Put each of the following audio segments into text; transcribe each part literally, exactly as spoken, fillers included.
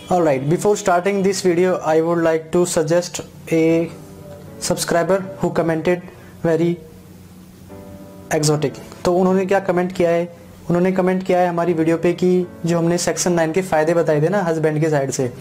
Alright, before starting this video, I would like to suggest a subscriber who commented very exotic. तो उन्होंने क्या comment किया है, उन्होंने कमेंट किया है हमारी वीडियो पे कि जो हमने सेक्शन नाइन के फ़ायदे बताए थे ना हस्बैंड के साइड से,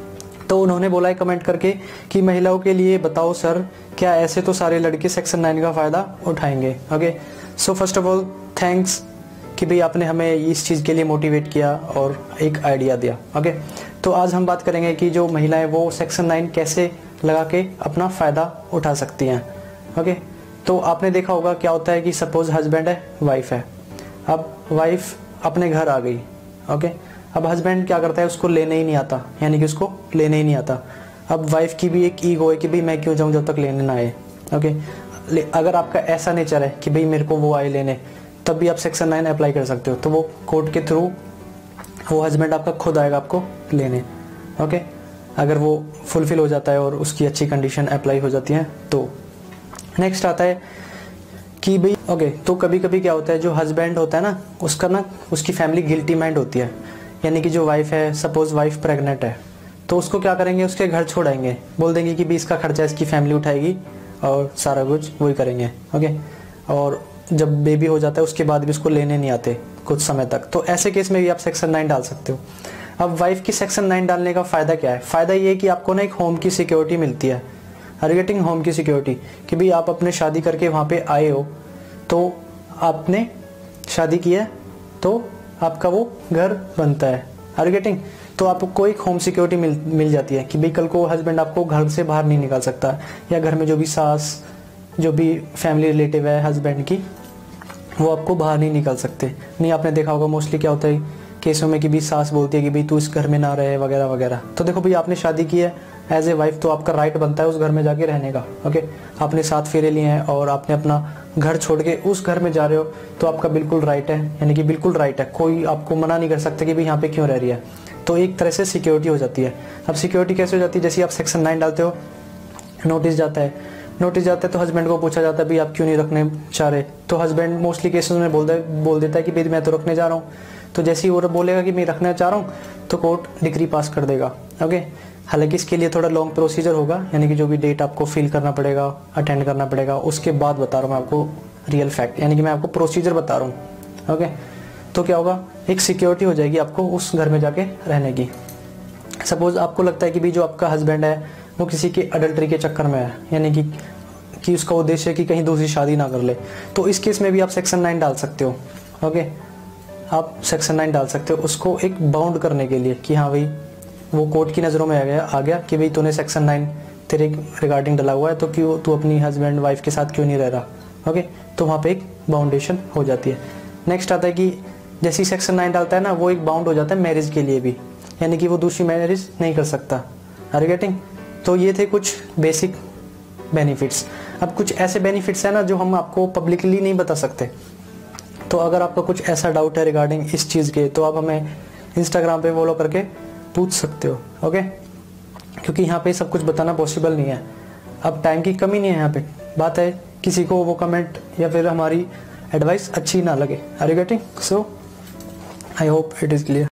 तो उन्होंने बोला है कमेंट करके कि महिलाओं के लिए बताओ सर, क्या ऐसे तो सारे लड़के सेक्शन नाइन का फ़ायदा उठाएंगे। Okay, so first of all thanks कि भाई आपने हमें इस चीज़ के लिए मोटिवेट किया और एक आइडिया दिया। ओके, तो आज हम बात करेंगे कि जो महिलाएं वो सेक्शन नाइन कैसे लगा के अपना फ़ायदा उठा सकती हैं। ओके, तो आपने देखा होगा क्या होता है कि सपोज हस्बैंड है, वाइफ है, अब वाइफ अपने घर आ गई। ओके, अब हस्बैंड क्या करता है, उसको लेने ही नहीं आता, यानी कि उसको लेने ही नहीं आता। अब वाइफ की भी एक ईगो है कि भाई मैं क्यों जाऊँ जब तक लेने ना आए। ओके, अगर आपका ऐसा नेचर है कि भाई मेरे को वो आए लेने, तब भी आप सेक्शन नाइन अप्लाई कर सकते हो। तो वो कोर्ट के थ्रू वो हस्बैंड आपका खुद आएगा आपको लेने। ओके, अगर वो फुलफिल हो जाता है और उसकी अच्छी कंडीशन अप्लाई हो जाती है तो। नेक्स्ट आता है कि भाई ओके, तो कभी कभी क्या होता है, जो हस्बैंड होता है ना, उसका ना उसकी फैमिली गिल्टी माइंड होती है, यानी कि जो वाइफ है, सपोज वाइफ प्रेग्नेंट है, तो उसको क्या करेंगे, उसके घर छोड़ाएंगे, बोल देंगे कि भाई इसका खर्चा इसकी फैमिली उठाएगी और सारा कुछ वही करेंगे। ओके, और जब बेबी हो जाता है उसके बाद भी उसको लेने नहीं आते कुछ समय तक, तो ऐसे केस में भी आप सेक्शन नाइन डाल सकते हो। अब वाइफ की सेक्शन नाइन डालने का फ़ायदा क्या है? फ़ायदा ये है कि आपको ना एक होम की सिक्योरिटी मिलती है, गेटिंग होम की सिक्योरिटी, कि भाई आप अपने शादी करके वहाँ पे आए हो, तो आपने शादी की है तो आपका वो घर बनता है, गेटिंग, तो आपको एक होम सिक्योरिटी मिल मिल जाती है कि भाई कल को हस्बैंड आपको घर से बाहर नहीं निकाल सकता, या घर में जो भी सास, जो भी फैमिली रिलेटिव है हस्बैंड की, वो आपको बाहर नहीं निकाल सकते। नहीं, आपने देखा होगा मोस्टली क्या होता है केसों में कि भी सास बोलती है कि भाई तू इस घर में ना रहे वगैरह वगैरह। तो देखो भाई, आपने शादी की है एज ए वाइफ, तो आपका राइट बनता है उस घर में जाके रहने का। ओके, आपने सात फेरे लिए हैं और आपने अपना घर छोड़ के उस घर में जा रहे हो, तो आपका बिल्कुल राइट है, यानी कि बिल्कुल राइट है, कोई आपको मना नहीं कर सकता कि भाई यहाँ पे क्यों रह रही है। तो एक तरह से सिक्योरिटी हो जाती है। अब सिक्योरिटी कैसे हो जाती है? जैसे आप सेक्शन नाइन डालते हो, नोटिस जाता है, नोटिस जाता है तो हस्बैंड को पूछा जाता है भाई आप क्यों नहीं रखने चाह रहे, तो हस्बैंड मोस्टली केसेस में बोलता है बोल देता है कि भाई मैं तो रखने जा रहा हूँ। तो जैसे ही वो बोलेगा कि मैं रखना चाह रहा हूँ, तो कोर्ट डिग्री पास कर देगा। ओके, हालांकि इसके लिए थोड़ा लॉन्ग प्रोसीजर होगा, यानी कि जो भी डेट आपको फिल करना पड़ेगा, अटेंड करना पड़ेगा, उसके बाद बता रहा हूँ मैं आपको रियल फैक्ट, यानी कि मैं आपको प्रोसीजर बता रहा हूँ। ओके, तो क्या होगा, एक सिक्योरिटी हो जाएगी आपको उस घर में जाके रहने की। सपोज आपको लगता है कि भाई जो आपका हस्बैंड है वो किसी के अडल्ट्री के चक्कर में है, यानी कि कि उसका उद्देश्य है कि कहीं दूसरी शादी ना कर ले, तो इस केस में भी आप सेक्शन नाइन डाल सकते हो। ओके, आप सेक्शन नाइन डाल सकते हो उसको एक बाउंड करने के लिए कि हाँ भाई वो कोर्ट की नज़रों में आ गया आ गया कि भाई तूने सेक्शन नाइन तेरे रिगार्डिंग डाला हुआ है, तो क्यों तू अपनी हस्बैंड वाइफ के साथ क्यों नहीं रह रहा। ओके, तो वहाँ पे एक बाउंडेशन हो जाती है। नेक्स्ट आता है कि जैसे ही सेक्शन नाइन डालता है ना, वो एक बाउंड हो जाता है मैरिज के लिए भी, यानी कि वो दूसरी मैरिज नहीं कर सकता। Are getting? तो ये थे कुछ बेसिक बेनिफिट्स। अब कुछ ऐसे बेनिफिट्स हैं ना जो हम आपको पब्लिकली नहीं बता सकते, तो अगर आपका कुछ ऐसा डाउट है रिगार्डिंग इस चीज़ के, तो आप हमें इंस्टाग्राम पे फॉलो करके पूछ सकते हो। ओके, क्योंकि यहाँ पे सब कुछ बताना पॉसिबल नहीं है, अब टाइम की कमी नहीं है यहाँ पे। बात है किसी को वो कमेंट या फिर हमारी एडवाइस अच्छी ना लगे। Are you getting? So I hope it is clear.